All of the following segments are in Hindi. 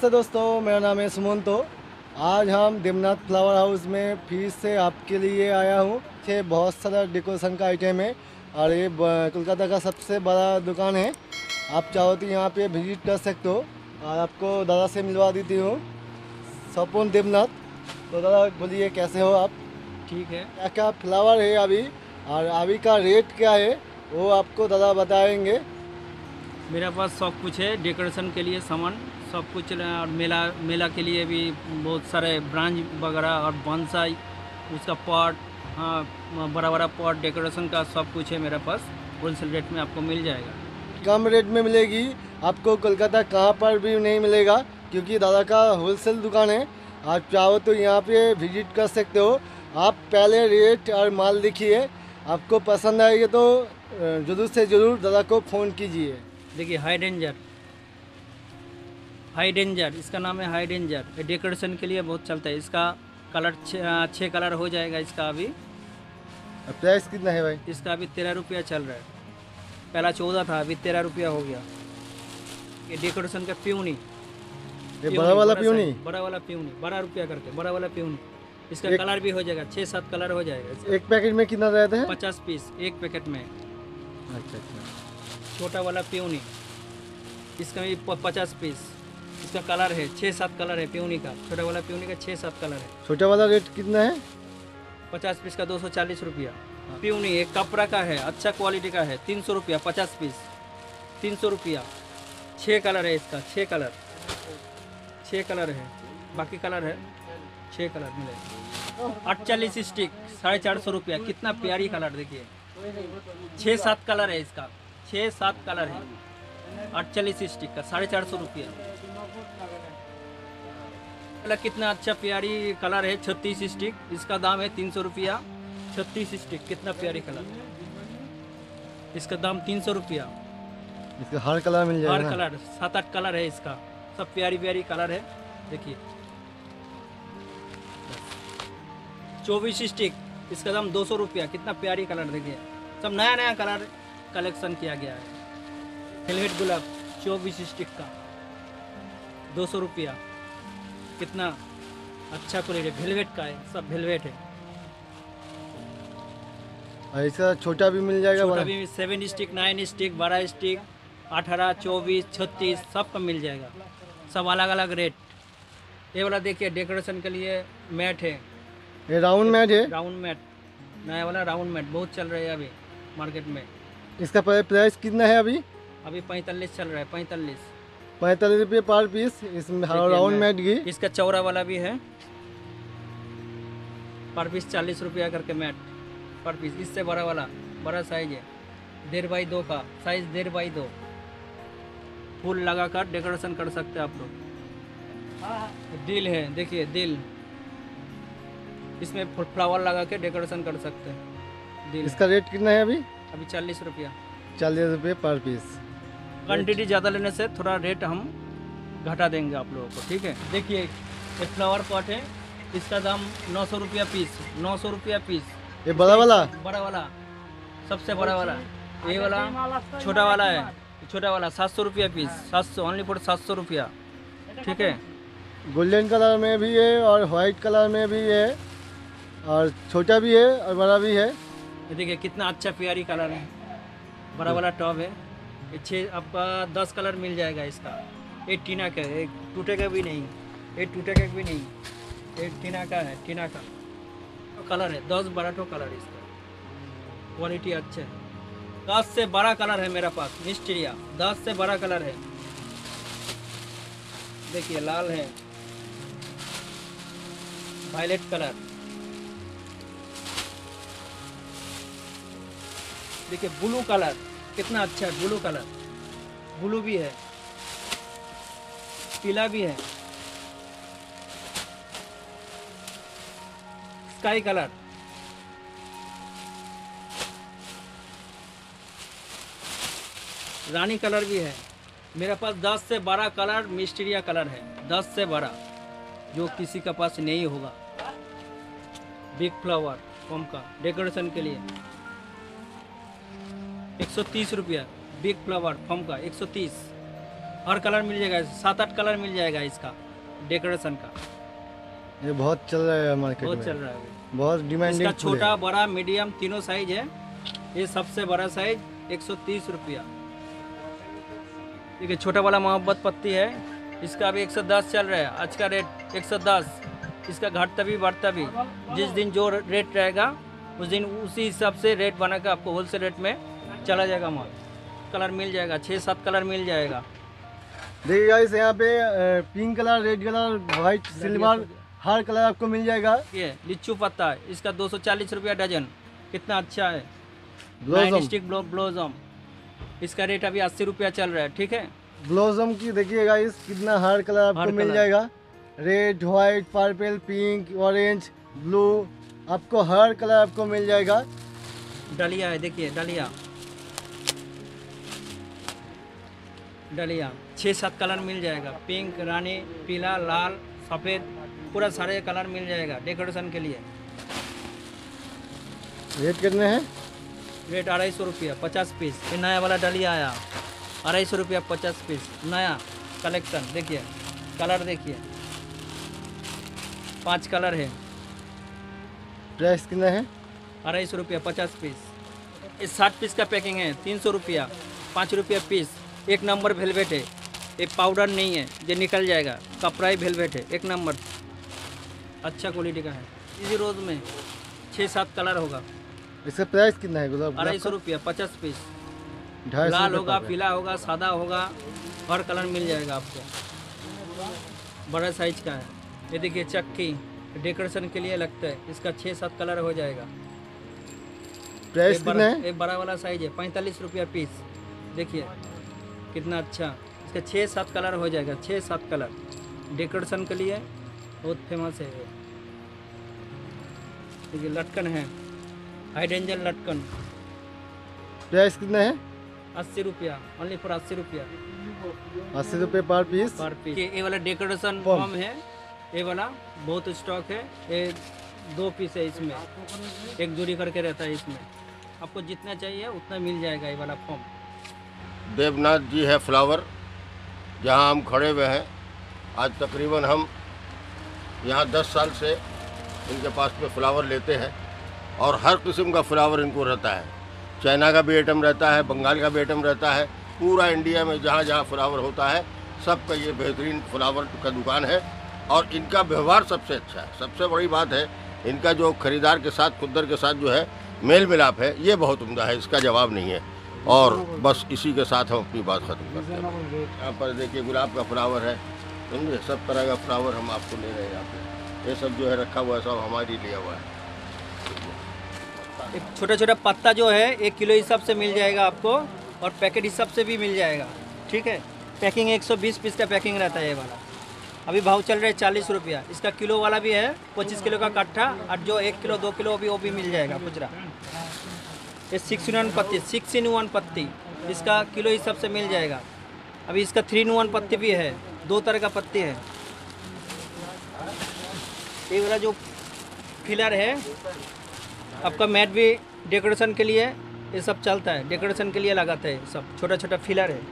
नमस्ते दोस्तों, मेरा नाम है सुमंतो। आज हम देवनाथ फ्लावर हाउस में फिर से आपके लिए आया हूँ। ये बहुत सारा डेकोरेशन का आइटम है और ये कोलकाता का सबसे बड़ा दुकान है। आप चाहो तो यहाँ पे विजिट कर सकते हो और आपको दादा से मिलवा देती हूँ, सपोन देवनाथ। तो दादा बोलिए, कैसे हो आप? ठीक है। क्या क्या फ्लावर है अभी और अभी का रेट क्या है वो आपको दादा बताएंगे। मेरे पास सब कुछ है, डेकोरेशन के लिए सामान सब कुछ है, और मेला मेला के लिए भी बहुत सारे ब्रांच वगैरह और बॉन्साई, उसका पॉट, हाँ बड़ा बड़ा पॉट, डेकोरेशन का सब कुछ है मेरे पास। होलसेल रेट में आपको मिल जाएगा। कम रेट में मिलेगी आपको, कोलकाता कहाँ पर भी नहीं मिलेगा क्योंकि दादा का होलसेल दुकान है। आप चाहो तो यहाँ पे विजिट कर सकते हो। आप पहले रेट और माल देखिए, आपको पसंद आएगा तो ज़रूर से ज़रूर दादा को फ़ोन कीजिए। देखिए हाई डेंजर इसका नाम है। हाई डेंजर डेकोरेशन के लिए बहुत चलता है। इसका कलर 6 कलर हो जाएगा इसका। अभी प्राइस कितना है भाई? इसका अभी 13 रुपया चल रहा है। पहला 14 था, अभी 13 रुपया हो गया। ये डेकोरेशन का प्यूनी, ये बड़ा वाला प्यूनी? बड़ा वाला प्यूनी 12 रुपया करके, बड़ा वाला प्यूनी। इसका कलर भी हो जाएगा, 6-7 कलर हो जाएगा इसका। एक पैकेट में कितना रहता है? 50 पीस एक पैकेट में। अच्छा अच्छा। छोटा वाला प्यूनी, इसका भी 50 पीस। इसका कलर है 6-7 कलर है प्यूनी का। छोटा वाला प्यूनी का 6-7 कलर है। छोटा वाला रेट कितना है? 50 पीस का 240 रुपया। प्यूनी एक कपड़ा का है, अच्छा क्वालिटी का है, 300 रुपया 50 पीस, 300 रुपया। 6 कलर है इसका, 6 कलर है। बाकी कलर है 6 कलर मिलेगा। 48 स्टिक 450 रुपया। कितना प्यारी कलर देखिए, 6-7 कलर है इसका, 6-7 कलर है। 48 स्टिक का 450 रुपया। कितना अच्छा प्यारी कलर है, 36 स्टिक। इसका दाम है 300 रुपया। 36 स्टिक कितना प्यारी कलर है, इसका दाम 300 रुपया। इसका हर कलर मिल जाएगा? हर कलर 7-8 कलर है इसका, सब प्यारी प्यारी कलर है। देखिए 24 स्टिक, इसका दाम 200 रुपया। कितना प्यारी कलर देखिए, सब नया नया कलर कलेक्शन किया गया है। वेलवेट गुलाब 24 स्टिक का 200 रुपया। कितना अच्छा क्वालिटी, वेलवेट का है, सब वेलवेट है। और इसका छोटा भी मिल जाएगा? छोटा भी 7 स्टिक, 9 स्टिक, 12 स्टिक, 18, 24, 36 सब का मिल जाएगा। सब अलग अलग रेट। ये वाला देखिए डेकोरेशन के लिए मैट है। ये राउंड मैट है? राउंड मैट, नया वाला राउंड मैट बहुत चल रहा है अभी मार्केट में। इसका प्राइस कितना है अभी? अभी 45 चल रहा है, 45 ₹45 पर पीस। इसमें राउंड मैट की। इसका चौड़ा वाला भी है, पर पीस 40 रुपया करके मैट पर पीस। इससे बड़ा वाला, बड़ा साइज है, 1.5x2 का साइज, 1.5x2। फूल लगाकर डेकोरेशन कर सकते हैं आप लोग। दिल है, देखिए दिल, इसमें फ्लावर लगा के डेकोरेशन कर सकते हैं। दिल इसका रेट कितना है अभी? अभी 40 रुपया। 40 रुपये पर पीस। क्वान्टिटी ज़्यादा लेने से थोड़ा रेट हम घटा देंगे आप लोगों को, ठीक है। देखिए ये फ्लावर पॉट है, इसका दाम 900 रुपया पीस, 900 रुपया पीस। ये बड़ा वाला? बड़ा वाला, सबसे बड़ा वाला। ये वाला छोटा वाला है, छोटा वाला 700 रुपया पीस, 700 ओनली फॉर 700 रुपया, ठीक है। गोल्डन कलर में भी है और वाइट कलर में भी है, और छोटा भी है और बड़ा भी है। ये देखिए कितना अच्छा प्यारी कलर है, बड़ा वाला टॉप है। ये 6 आपका 10 कलर मिल जाएगा इसका। ये टीना का है, एक टूटेगा भी नहीं, ये टूटेगा भी नहीं। ये टीना का है, टीना का कलर है, 10-12 कलर है इसका। क्वालिटी अच्छा है। 10 से 12 कलर है मेरे पास मिस्टीरिया, 10 से 12 कलर है। देखिए लाल है, वायलेट कलर, देखिए ब्लू कलर कितना अच्छा है। ब्लू कलर, ब्लू भी है, पीला भी है, स्काई कलर, रानी कलर भी है। मेरे पास 10 से 12 कलर मिस्टीरिया कलर है, 10 से 12, जो किसी के पास नहीं होगा। बिग फ्लावर फॉर्म का डेकोरेशन के लिए 130 रुपया। बिग फ्लावर फॉर्म का 130। हर कलर मिल जाएगा, 7-8 कलर मिल जाएगा इसका डेकोरेशन का। ये बहुत चल रहा है मार्केट बहुत में, चल रहा है अभी। बहुत इसका डिमांडिंग छोटा बड़ा मीडियम तीनों साइज है। ये सबसे बड़ा साइज 130 रुपया। ठीक है, छोटा वाला मोहब्बत पत्ती है, इसका अभी 110 चल रहा है। आज का रेट 110। इसका घटता भी बढ़ता भी, जिस दिन जो रेट रहेगा उस दिन उसी हिसाब से रेट बनाकर आपको होलसेल रेट में चला जाएगा माल। कलर मिल जाएगा, 6-7 कलर मिल जाएगा। देखिए गाइस, यहाँ पे pink colour, red colour, white, silver, हर कलर आपको मिल जाएगा। ये लिच्चू पत्ता है, इसका 240 रुपया डजन। कितना अच्छा है। ब्लॉसम, 9 स्टिक ब्लॉसम, इसका रेट अभी 80 रुपया चल रहा है। ठीक है, ब्लॉसम की देखिए गाइस, कितना हर कलर आपको हर मिल कलर। जाएगा। Red, white, purple, pink, orange, blue, आपको हर कलर आपको मिल जाएगा। डलिया है, देखिए डलिया, डलिया 6-7 कलर मिल जाएगा। पिंक, रानी, पीला, लाल, सफ़ेद, पूरा सारे कलर मिल जाएगा डेकोरेशन के लिए। रेट कितने हैं? रेट 250 रुपया 50 पीस। ये नया वाला डलिया आया, 250 रुपया 50 पीस। नया कलेक्शन देखिए, कलर देखिए, 5 कलर है। प्राइस कितना है? 250 रुपया 50 पीस। ये 60 पीस का पैकिंग है, 300 रुपया, 5 रुपया पीस। एक नंबर वेलवेट है, ये पाउडर नहीं है, ये निकल जाएगा। कपड़ा ही वेलवेट है, एक नंबर, अच्छा क्वालिटी का है। इसी रोज में 6-7 कलर होगा। इसका प्राइस कितना है गुलाब? 250 रुपया 50 पीस। 250 लाल होगा, रुपये। पीला होगा, सादा होगा, हर कलर मिल जाएगा आपको। बड़ा साइज का है। ये देखिए चक्की डेकोरेशन के लिए लगता है, इसका 6-7 कलर हो जाएगा। प्राइस ये कितना बड़ा, है? ये बड़ा वाला साइज है, 45 रुपया पीस। देखिए कितना अच्छा, इसका 6-7 कलर हो जाएगा। 6-7 कलर डेकोरेशन के लिए बहुत फेमस है ये। देखिए लटकन है, हाइडेंजल लटकन, प्राइस कितना है? 80 रुपया, ओनली फॉर 80 रुपया 80 रुपये पर पीस। पर पीस। ये वाला डेकोरेशन पम। फॉर्म है, ये वाला बहुत स्टॉक है। ये 2 पीस है, इसमें एक जोड़ी करके रहता है। इसमें आपको जितना चाहिए उतना मिल जाएगा। ये वाला फॉर्म देवनाथ जी है फ्लावर, जहां हम खड़े हुए हैं। आज तकरीबन हम यहाँ 10 साल से इनके पास में फ्लावर लेते हैं और हर किस्म का फ्लावर इनको रहता है। चाइना का भी आइटम रहता है, बंगाल का भी आइटम रहता है। पूरा इंडिया में जहाँ जहाँ फ्लावर होता है सबका ये बेहतरीन फ्लावर का दुकान है और इनका व्यवहार सबसे अच्छा है। सबसे बड़ी बात है इनका जो खरीदार के साथ, खुदर के साथ जो है मेल मिलाप है, ये बहुत उम्दा है, इसका जवाब नहीं है। और बस इसी के साथ हम अपनी बात ख़त्म करते हैं। यहाँ पर देखिए गुलाब का फ्लावर है, समझे, सब तरह का फ्लावर हम आपको ले रहे हैं। यहाँ पे ये सब जो है रखा हुआ है, सब हमारी लिया हुआ है। एक छोटा छोटा पत्ता जो है 1 किलो हिसाब से मिल जाएगा आपको, और पैकेट हिसाब से भी मिल जाएगा। ठीक है, पैकिंग 120 पीस का पैकिंग रहता है ये वाला। अभी भाव चल रहा है 40 रुपया। इसका किलो वाला भी है, 25 किलो का कट्ठा, और जो 1 किलो 2 किलो वो भी मिल जाएगा खुचरा। ये 6 in 1 पत्ती, 6 in 1 पत्ती, इसका किलो हिसाब से मिल जाएगा। अभी इसका 3 in 1 पत्ती भी है, 2 तरह का पत्ती है। ये वाला जो फिलर है आपका, मैट भी डेकोरेशन के लिए ये सब चलता है, डेकोरेशन के लिए लगाते हैं सब। छोटा छोटा फिलर है,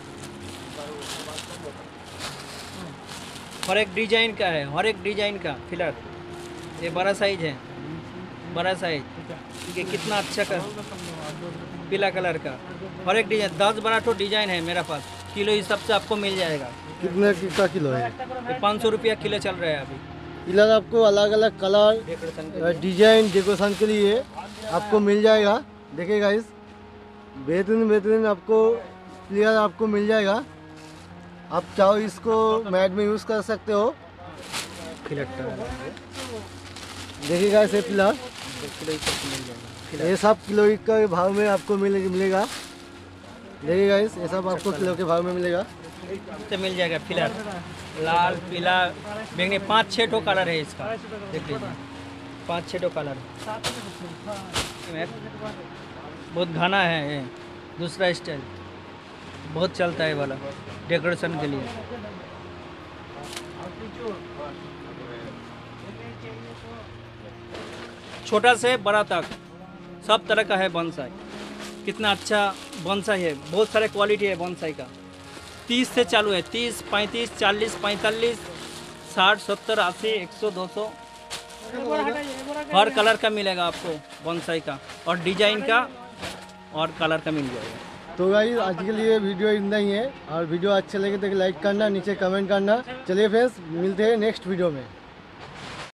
हर एक डिजाइन का है, हर एक डिजाइन का फिलर। ये बड़ा साइज है, बड़ा साइज। ठीक है, कितना अच्छा का पीला कलर का, हर एक डिजाइन 10-12 डिजाइन है मेरे पास। किलो हिसाब से आपको मिल जाएगा। कितने का किलो है? ये 500 रुपया किलो चल रहा है अभी। इधर आपको अलग अलग कलर, डेकोरेशन के डिजाइन, डेकोरेशन के लिए आपको मिल जाएगा। देखिए गाइस, बेहतरीन बेहतरीन आपको प्लेयर आपको मिल जाएगा। आप चाहो इसको मैट में यूज़ कर सकते हो। फिलर देखिए गाइस, ये पिलर, किलो हिसाब से मिल जाएगा। ये सब किलो के भाव में आपको मिलेगा। देखिए गाइस, ये सब आपको किलो के भाव में मिलेगा। से मिल जाएगा फिलर, लाल, पीला, बैंगनी, 5-6 कलर है इसका। देख लीजिए 5-6 कलर। बहुत घना है ये, दूसरा स्टाइल बहुत चलता है वाला डेकोरेशन के लिए। छोटा से बड़ा तक सब तरह का है बोनसाई। कितना अच्छा बोनसाई है, बहुत सारे क्वालिटी है बोनसाई का। 30 से चालू है, 30, 35, 40, 45, 60, 70, 80, 100, 200 हर कलर का मिलेगा आपको बोनसाई का, और डिजाइन का और कलर का मिल जाएगा। तो गाइस आज के लिए वीडियो इतना ही है, और वीडियो अच्छे लगे तो लाइक करना, नीचे कमेंट करना। चलिए फ्रेंड्स, मिलते हैं नेक्स्ट वीडियो में।